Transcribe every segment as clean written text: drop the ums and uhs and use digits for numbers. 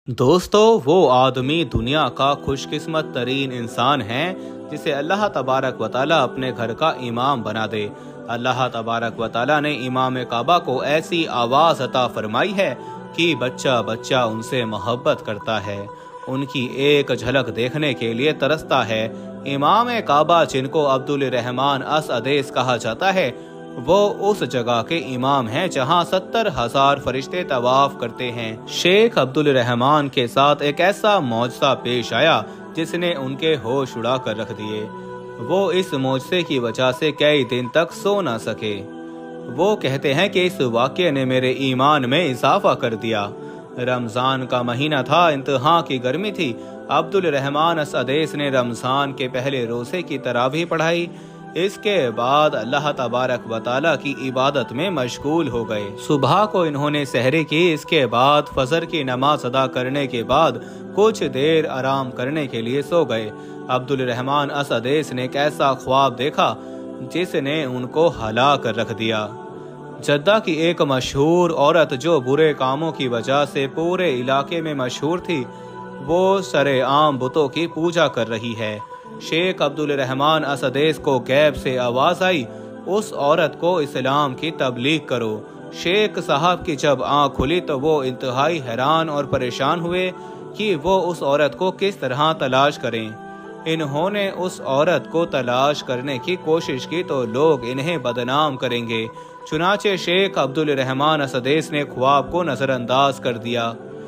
दोस्तों, वो आदमी दुनिया का खुशकिस्मत तरीन इंसान है जिसे अल्लाह तबारक व ताला अपने घर का इमाम बना दे। अल्लाह तबारक व ताला ने इमाम काबा को ऐसी आवाज़ अता फरमाई है कि बच्चा बच्चा उनसे मोहब्बत करता है, उनकी एक झलक देखने के लिए तरसता है। इमाम काबा जिनको अब्दुल रहमान अस अदेस कहा जाता है, वो उस जगह के इमाम हैं जहां 70,000 फरिश्ते तवाफ करते हैं। शेख अब्दुल रहमान के साथ एक ऐसा मौजज़ा पेश आया जिसने उनके होश उड़ा कर रख दिए। वो इस मौजज़े की वजह से कई दिन तक सो ना सके। वो कहते हैं कि इस वाक़ये ने मेरे ईमान में इजाफा कर दिया। रमज़ान का महीना था, इंतहा की गर्मी थी। अब्दुल रहमान अस अदेस ने रमज़ान के पहले रोज़े की तरावीह पढ़ाई। इसके बाद अल्लाह तबारक व ताला की इबादत में मशगूल हो गए। सुबह को इन्होंने सहरी की। इसके बाद फजर की नमाज अदा करने के बाद कुछ देर आराम करने के लिए सो गए। अब्दुल रहमान अस अदेस ने एक ऐसा ख्वाब देखा जिसने उनको हिला कर रख दिया। जद्दा की एक मशहूर औरत जो बुरे कामों की वजह से पूरे इलाके में मशहूर थी, वो सरेआम बुतों की पूजा कर रही है। शेख अब्दुल रहमान अस अदेस को गैब से आवाज़ आई, उस औरत को इस्लाम की तबलीग करो। शेख साहब की जब आँख खुली तो वो इंतहाई हैरान और परेशान हुए कि वो उस औरत को किस तरह तलाश करें। इन्होंने उस औरत को तलाश करने की कोशिश की तो लोग इन्हें बदनाम करेंगे। चुनाचे शेख अब्दुल रहमान अस अदेस ने ख्वाब को नज़रअंदाज कर दिया।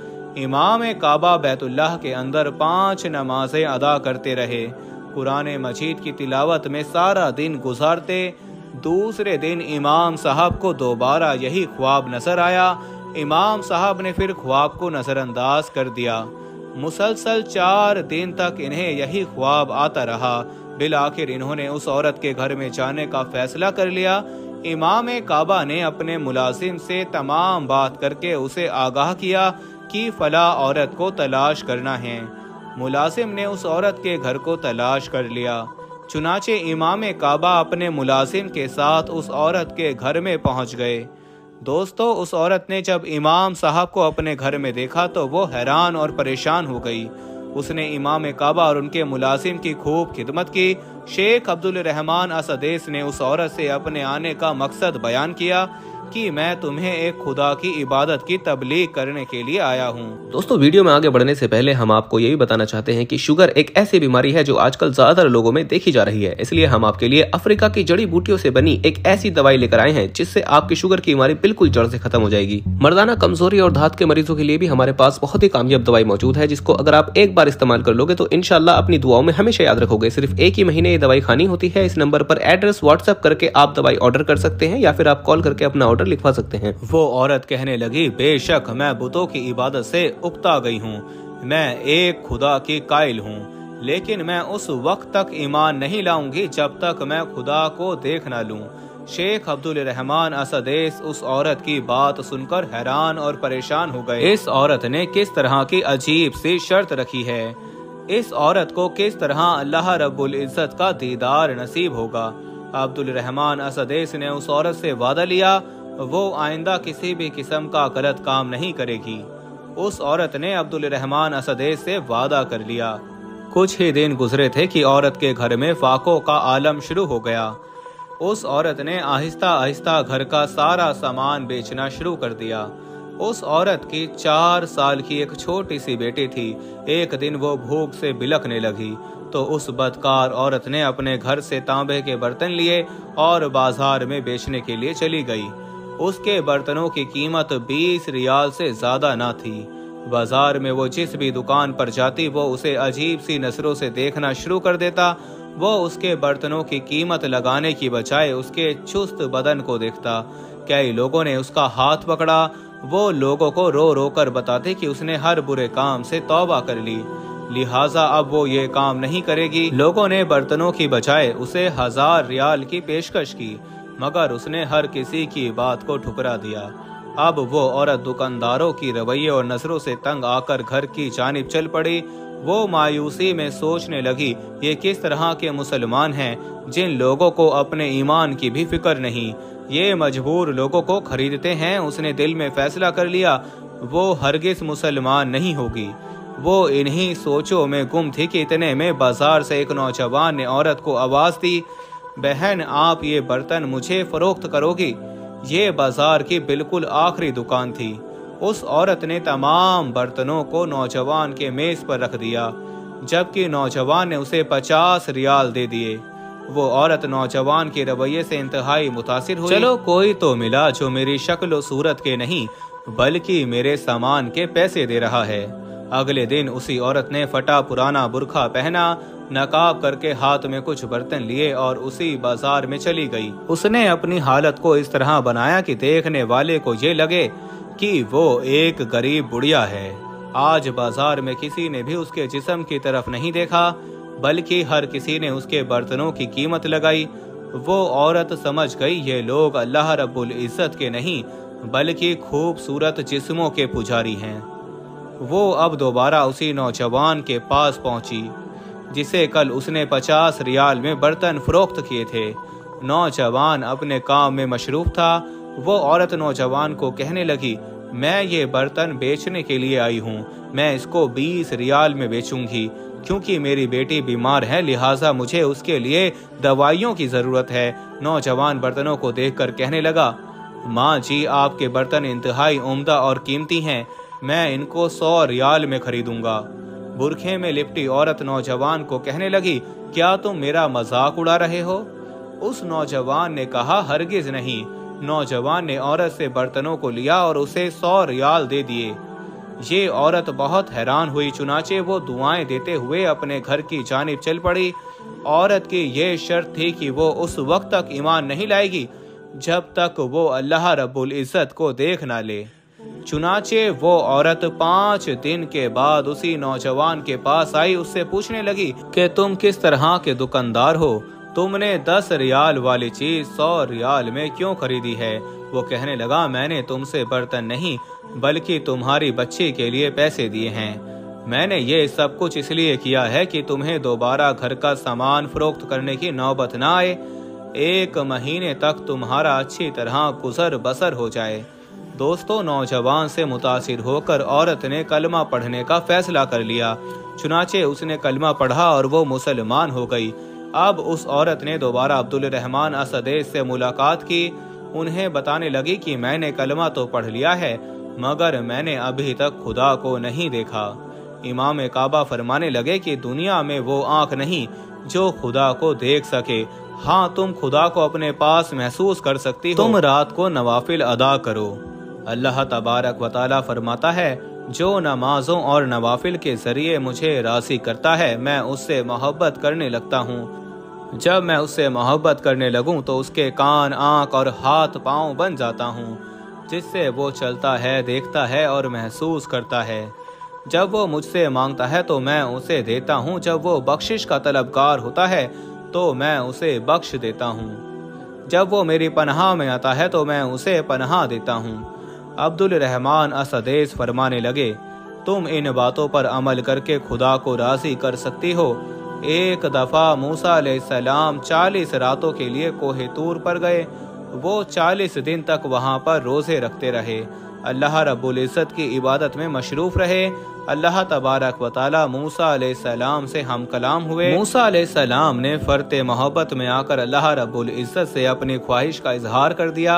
इमाम काबा बैतुल्लाह के अंदर 5 नमाजें अदा करते रहे। कुरान मजीद की तिलावत में सारा दिन गुजारते। दूसरे दिन इमाम साहब को दोबारा यही ख्वाब नजर आया। इमाम साहब ने फिर ख्वाब को नज़रअंदाज कर दिया। मुसलसल 4 दिन तक इन्हें यही ख्वाब आता रहा। बिल आखिर इन्होंने उस औरत के घर में जाने का फैसला कर लिया। इमाम काबा ने अपने मुलाजिम से तमाम बात करके उसे आगाह किया कि फला औरत को तलाश करना है। मुलाजिम ने उस औरत के घर को तलाश कर लिया। चुनाचे इमाम काबा अपने मुलाजिम के साथ उस औरत के घर में पहुंच गए। दोस्तों, उस औरत ने जब इमाम साहब को अपने घर में देखा तो वो हैरान और परेशान हो गई। उसने इमाम काबा और उनके मुलाजिम की खूब खिदमत की। शेख अब्दुल रहमान अस अदेस ने उस औरत से अपने आने का मकसद बयान किया कि मैं तुम्हें एक खुदा की इबादत की तबलीग करने के लिए आया हूँ। दोस्तों, वीडियो में आगे बढ़ने से पहले हम आपको यही बताना चाहते हैं कि शुगर एक ऐसी बीमारी है जो आजकल ज्यादातर लोगों में देखी जा रही है। इसलिए हम आपके लिए अफ्रीका की जड़ी बूटियों से बनी एक ऐसी दवाई लेकर आए हैं जिससे आपकी शुगर की बीमारी बिल्कुल जड़ से खत्म हो जाएगी। मर्दाना कमजोरी और धात के मरीजों के लिए भी हमारे पास बहुत ही कामयाब दवाई मौजूद है, जिसको अगर आप एक बार इस्तेमाल कर लोगे तो इंशाल्लाह अपनी दुआओं में हमेशा याद रखोगे। सिर्फ एक ही महीने ये दवाई खानी होती है। इस नंबर पर एड्रेस व्हाट्सएप करके आप दवाई ऑर्डर कर सकते हैं या फिर आप कॉल करके अपना ऑर्डर लिखवा सकते हैं। वो औरत कहने लगी, बेशक मैं बुतों की इबादत से उकता गई हूँ। मैं एक खुदा की कायल हूँ, लेकिन मैं उस वक्त तक ईमान नहीं लाऊंगी जब तक मैं खुदा को देख न लूं। शेख अब्दुल रहमान अस अदेस उस औरत की बात सुनकर हैरान और परेशान हो गए। इस औरत ने किस तरह की अजीब सी शर्त रखी है। इस औरत को किस तरह अल्लाह रब्बुल इज्जत का दीदार नसीब होगा। अब्दुल रहमान अस अदेस ने उस औरत से वादा लिया वो आइंदा किसी भी किस्म का गलत काम नहीं करेगी। उस औरत ने अब्दुल रहमान अस अदेस से वादा कर लिया। कुछ ही दिन गुजरे थे कि औरत के घर में फाकों का आलम शुरू हो गया। उस औरत ने आहिस्ता आहिस्ता घर का सारा सामान बेचना शुरू कर दिया। उस औरत की 4 साल की एक छोटी सी बेटी थी। एक दिन वो भूख से बिलखने लगी तो उस बदकार औरत ने अपने घर से तांबे के बर्तन लिए और बाजार में बेचने के लिए चली गई। उसके बर्तनों की कीमत 20 रियाल से ज्यादा ना थी। बाजार में वो जिस भी दुकान पर जाती वो उसे अजीब सी नजरों से देखना शुरू कर देता। वो उसके बर्तनों की कीमत लगाने की बजाय उसके चुस्त बदन को देखता। कई लोगों ने उसका हाथ पकड़ा। वो लोगों को रो रो कर बताते कि उसने हर बुरे काम से तौबा कर ली, लिहाजा अब वो ये काम नहीं करेगी। लोगों ने बर्तनों की बजाय उसे 1000 रियाल की पेशकश की, मगर उसने हर किसी की बात को ठुकरा दिया। अब वो औरत दुकानदारों की रवैये और नजरों से तंग आकर घर की जानिब चल पड़ी। वो मायूसी में सोचने लगी, ये किस तरह के मुसलमान हैं जिन लोगों को अपने ईमान की भी फिक्र नहीं, ये मजबूर लोगों को खरीदते हैं। उसने दिल में फैसला कर लिया वो हरगिज मुसलमान नहीं होगी। वो इन्हीं सोचों में गुम थी कि इतने में बाजार से एक नौजवान ने औरत को आवाज दी, बहन आप ये बर्तन मुझे फरोख्त करोगी? ये बाजार की बिल्कुल आखिरी दुकान थी। उस औरत ने तमाम बर्तनों को नौजवान के मेज पर रख दिया, जबकि नौजवान ने उसे 50 रियाल दे दिए। वो औरत नौजवान के रवैये से इंतहाई मुतासिर हुई। चलो कोई तो मिला जो मेरी शक्ल और सूरत के नहीं बल्कि मेरे सामान के पैसे दे रहा है। अगले दिन उसी औरत ने फटा पुराना बुरखा पहना, नकाब करके हाथ में कुछ बर्तन लिए और उसी बाजार में चली गई। उसने अपनी हालत को इस तरह बनाया कि देखने वाले को ये लगे कि वो एक गरीब बुढ़िया है। आज बाजार में किसी ने भी उसके जिस्म की तरफ नहीं देखा, बल्कि हर किसी ने उसके बर्तनों की कीमत लगाई। वो औरत समझ गई ये लोग अल्लाह रब्बुल इज्जत के नहीं बल्कि खूबसूरत जिस्मों के पुजारी हैं। वो अब दोबारा उसी नौजवान के पास पहुंची जिसे कल उसने 50 रियाल में बर्तन फरोख्त किए थे। नौजवान अपने काम में मशरूफ था। वो औरत नौजवान को कहने लगी, मैं ये बर्तन बेचने के लिए आई हूँ, मैं इसको 20 रियाल में बेचूंगी, क्योंकि मेरी बेटी बीमार है, लिहाजा मुझे उसके लिए दवाइयों की जरूरत है। नौजवान बर्तनों को देखकर कहने लगा, माँ जी आपके बर्तन इंतहाई उम्दा और कीमती हैं, मैं इनको 100 रियाल में खरीदूंगा। बुरखे में लिपटी औरत नौजवान को कहने लगी, क्या तुम मेरा मजाक उड़ा रहे हो? उस नौजवान ने कहा, हरगिज नहीं। नौजवान ने औरत से बर्तनों को लिया और उसे 100 रियाल दे दिए। ये औरत बहुत हैरान हुई, चुनाचे वो दुआएं देते हुए अपने घर की जानिब चल पड़ी। औरत की ये शर्त थी कि वो उस वक्त तक ईमान नहीं लाएगी जब तक वो अल्लाह रब्बुल इज्जत को देख ना ले। चुनाचे वो औरत 5 दिन के बाद उसी नौजवान के पास आई। उससे पूछने लगी कि तुम किस तरह के दुकानदार हो, तुमने 10 रियाल वाली चीज 100 रियाल में क्यों खरीदी है? वो कहने लगा, मैंने तुमसे बर्तन नहीं बल्कि तुम्हारी बच्ची के लिए पैसे दिए हैं। मैंने ये सब कुछ इसलिए किया है कि तुम्हें दोबारा घर का सामान फरोख्त करने की नौबत ना आए, 1 महीने तक तुम्हारा अच्छी तरह गुजर बसर हो जाए। दोस्तों, नौजवान से मुतासिर होकर औरत ने कलमा पढ़ने का फैसला कर लिया। चुनाचे उसने कलमा पढ़ा और वो मुसलमान हो गई। अब उस औरत ने दोबारा अब्दुल रहमान असदेस से मुलाकात की। उन्हें बताने लगी कि मैंने कलमा तो पढ़ लिया है, मगर मैंने अभी तक खुदा को नहीं देखा। इमाम काबा फरमाने लगे कि दुनिया में वो आंख नहीं जो खुदा को देख सके। हाँ, तुम खुदा को अपने पास महसूस कर सकती हो। तुम रात को नवाफिल अदा करो। अल्लाह तबारक व तआला फरमाता है, जो नमाजों और नवाफिल के जरिए मुझे राज़ी करता है मैं उससे मोहब्बत करने लगता हूँ। जब मैं उससे मोहब्बत करने लगूं तो उसके कान, आँख और हाथ पाँव बन जाता हूँ, जिससे वो चलता है, देखता है और महसूस करता है। जब वो मुझसे मांगता है तो मैं उसे देता हूँ, जब वो बख्शिश का तलबगार होता है तो मैं उसे बख्श देता हूँ, जब वो मेरी पनाह में आता है तो मैं उसे पनाह देता हूँ। अब्दुल रहमान असदेस फरमाने लगे, तुम इन बातों पर अमल करके खुदा को राज़ी कर सकती हो। एक दफ़ा मूसा अलैहिस्सलाम 40 रातों के लिए कोहे तूर पर गए। वो 40 दिन तक वहाँ पर रोज़े रखते रहे, अल्लाह रब्बुल इज़्ज़त की इबादत में मशरूफ़ रहे। अल्लाह तबारक व तआला मूसा अलैहिस्सलाम से हम कलाम हुए। मूसा अलैहिस्सलाम ने फ़र्ते मोहब्बत में आकर अल्लाह रब्बुल इज़्ज़त से अपनी ख्वाहिश का इजहार कर दिया,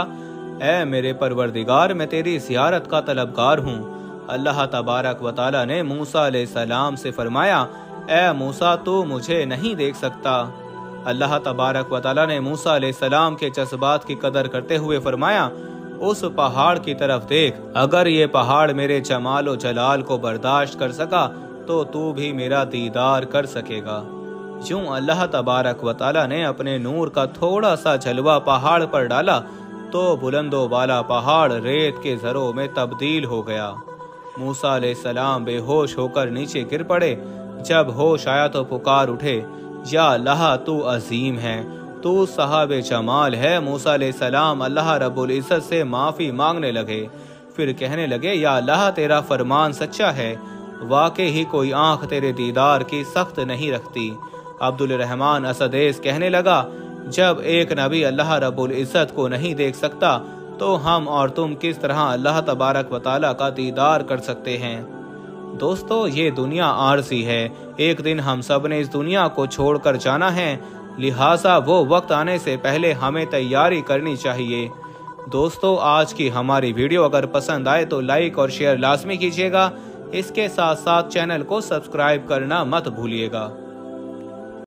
ऐ मेरे परवरदिगार, मैं तेरी ज़ियारत का तलबगार हूँ। अल्लाह तबारक व तआला ने मूसा अलैहिस्सलाम से फरमाया, ऐ मूसा, तू मुझे नहीं देख सकता। अल्लाह तबारक व तआला ने मूसा अलैहिस्सलाम के जज्बात की कदर करते हुए फरमाया, उस पहाड़ की तरफ देख, अगर ये पहाड़ मेरे जमाल और जलाल को बर्दाश्त कर सका तो तू भी मेरा दीदार कर सकेगा। यूं अल्लाह तबारक व तआला ने अपने नूर का थोड़ा सा जलवा पहाड़ पर डाला तो बुलंदो वाला पहाड़ रेत के जरों में तब्दील हो गया। मूसा अलैहिस्सलाम बेहोश होकर नीचे गिर पड़े। जब होश आया तो पुकार उठे, या अल्लाह, तू अजीम है, तू साहब जमाल है। मूसा अलैहिस्सलाम अल्लाह रब्बुल इज़्ज़त से माफ़ी मांगने लगे। फिर कहने लगे, या अल्लाह, तेरा फरमान सच्चा है, वाकई ही कोई आँख तेरे दीदार की सख्त नहीं रखती। अब्दुल रहमान असदेस कहने लगा, जब एक नबी अल्लाह रब्बुल इज़्ज़त को नहीं देख सकता تو ہم اور تم کس طرح اللہ تبارک و تعالیٰ کا دیدار کر سکتے ہیں۔ دوستو، یہ دنیا عارضی ہے، ایک دن ہم سب نے اس دنیا کو چھوڑ کر جانا ہے، لہٰذا وہ وقت آنے سے پہلے ہمیں تیاری کرنی چاہیے۔ دوستو، آج کی ہماری ویڈیو اگر پسند آئے تو لائک اور شیئر لازمی کیجیے گا، اس کے ساتھ ساتھ چینل کو سبسکرائب کرنا مت بھولیے گا۔